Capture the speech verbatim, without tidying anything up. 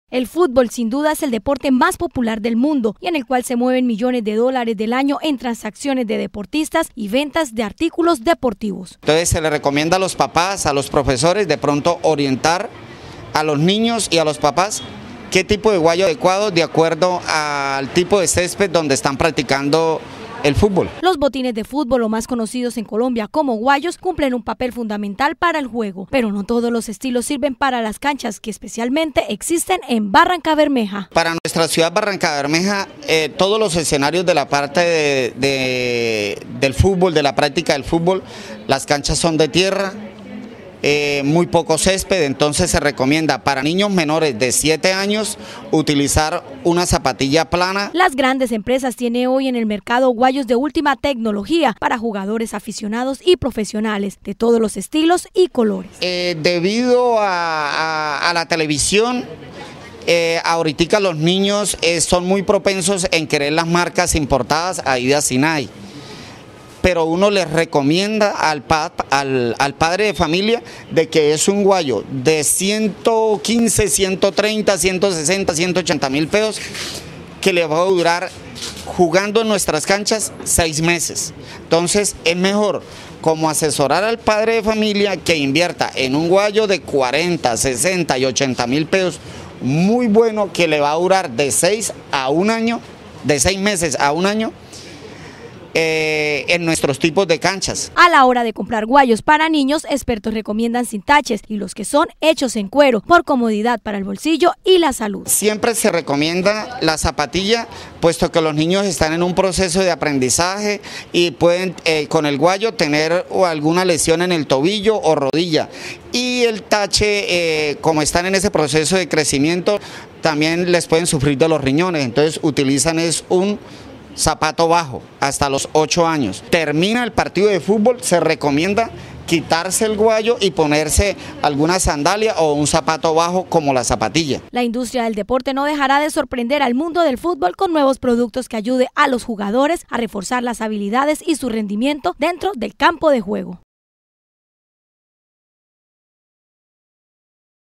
El fútbol sin duda es el deporte más popular del mundo y en el cual se mueven millones de dólares del año en transacciones de deportistas y ventas de artículos deportivos. Entonces se le recomienda a los papás, a los profesores, de pronto orientar a los niños y a los papás qué tipo de guayo adecuado de acuerdo al tipo de césped donde están practicando el fútbol. Los botines de fútbol, o más conocidos en Colombia como guayos, cumplen un papel fundamental para el juego, pero no todos los estilos sirven para las canchas que especialmente existen en Barrancabermeja. Para nuestra ciudad Barrancabermeja, eh, todos los escenarios de la parte de, de, del fútbol, de la práctica del fútbol, las canchas son de tierra, Eh, muy poco césped, entonces se recomienda para niños menores de siete años utilizar una zapatilla plana. Las grandes empresas tienen hoy en el mercado guayos de última tecnología para jugadores aficionados y profesionales de todos los estilos y colores. Eh, debido a, a, a la televisión, eh, ahorita los niños eh, son muy propensos en querer las marcas importadas Adidas y Nike. Pero uno les recomienda al, pa, al, al padre de familia de que es un guayo de ciento quince, ciento treinta, ciento sesenta, ciento ochenta mil pesos que le va a durar jugando en nuestras canchas seis meses. Entonces es mejor como asesorar al padre de familia que invierta en un guayo de cuarenta, sesenta y ochenta mil pesos muy bueno que le va a durar de seis a un año, de seis meses a un año. Eh, en nuestros tipos de canchas. A la hora de comprar guayos para niños, expertos recomiendan sin taches y los que son hechos en cuero por comodidad para el bolsillo y la salud. Siempre se recomienda la zapatilla, puesto que los niños están en un proceso de aprendizaje y pueden eh, con el guayo tener o alguna lesión en el tobillo o rodilla. Y el tache, eh, como están en ese proceso de crecimiento, también les pueden sufrir de los riñones, entonces utilizan es un zapato bajo hasta los ocho años. Termina el partido de fútbol, se recomienda quitarse el guayo y ponerse alguna sandalia o un zapato bajo como la zapatilla. La industria del deporte no dejará de sorprender al mundo del fútbol con nuevos productos que ayude a los jugadores a reforzar las habilidades y su rendimiento dentro del campo de juego.